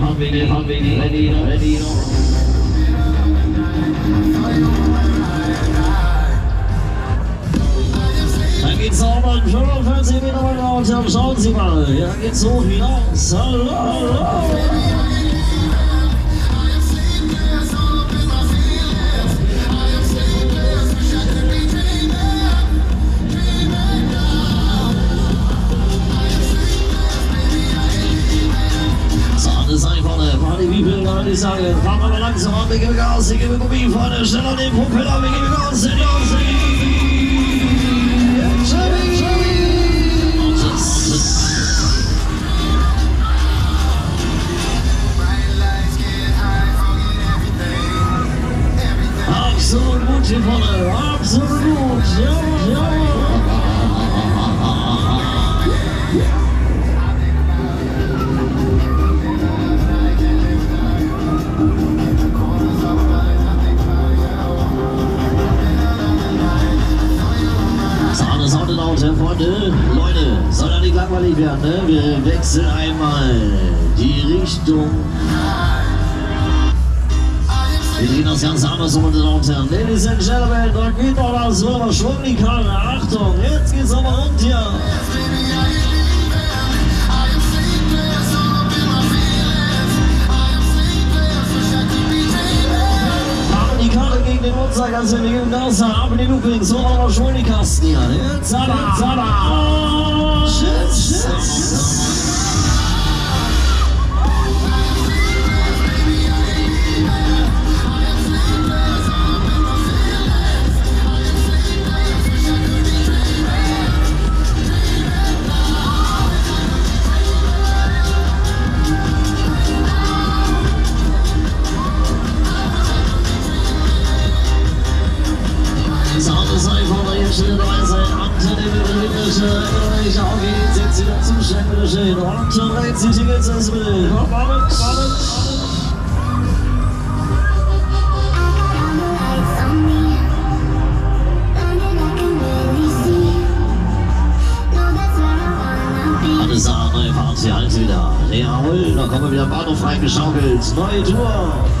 ready. Da geht's auch mal 45 Meter weiter runter. Schauen Sie mal, hier geht's hoch hinaus. Hallo. Das ist einfach eine Party, wie viel kann ich sagen? Fahren wir mal langsam an, wir geben Gas, wir geben Gummi vorne, schnell an den Propeller, wir geben Gas, absolut gut hier vorne, absolut gut, ja. Freunde, Leute, soll ja nicht langweilig werden, ne? Wir wechseln einmal die Richtung. Wir drehen das Ganze anders, meine Damen und Herren. Ladies and Gentlemen, da geht doch das Römer Schwung die Karre. Achtung, jetzt geht's aber rund hier. Gegen den Uhrzeiger, also wir geben Gas, ab in die Looping, so aber schon die Kasten hier. Jetzt aber. Shit. Auf geht's, jetzt wieder Zustand, bitte schön. Und schon rechts die Tickets ins Bild. Wartet. Alles da, neue Party, halt wieder. Jawohl, da kommen wir wieder Bahnhof reingeschaukelt. Neue Tour.